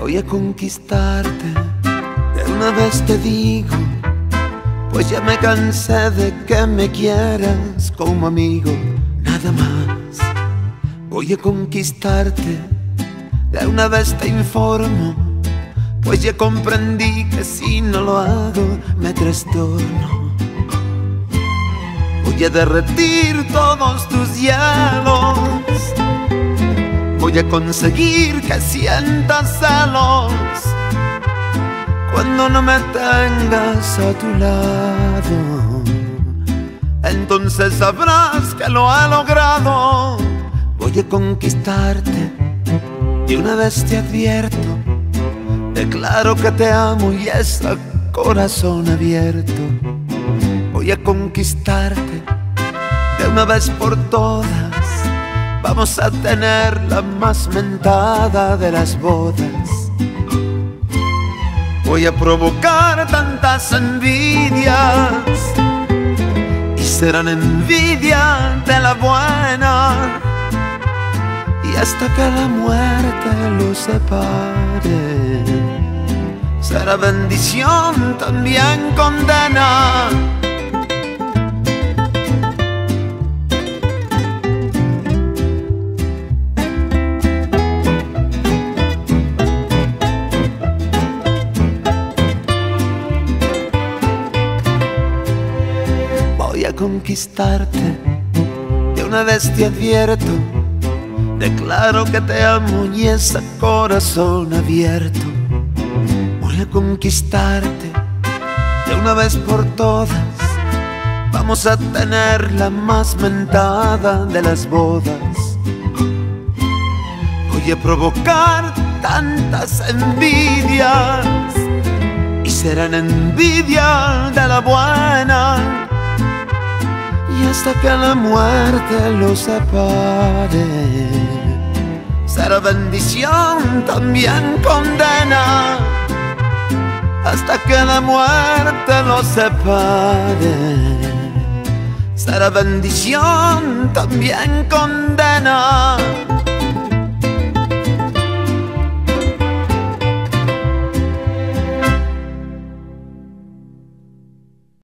Voy a conquistarte, de una vez te digo, pues ya me cansé de que me quieras como amigo, nada más. Voy a conquistarte, de una vez te informo, pues ya comprendí que si no lo hago me trastorno. Voy a derretir todos tus hielos, voy a conseguir que sientas celos cuando no me tengas a tu lado. Entonces sabrás que lo he logrado. Voy a conquistarte, y una vez te advierto, declaro que te amo y es a corazón abierto. Voy a conquistarte, de una vez por todas. Vamos a tener la más mentada de las bodas. Voy a provocar tantas envidias, y serán envidia de la buena, y hasta que la muerte los separe, será bendición, también condena. Voy a conquistarte, de una vez te advierto, declaro que te amo y es a corazón abierto. Voy a conquistarte, de una vez por todas. Vamos a tener la más mentada de las bodas. Voy a provocar tantas envidias, y serán envidia de la buena, y hasta que la muerte los separe, será bendición, también condena. Hasta que la muerte los separe, será bendición, también condena.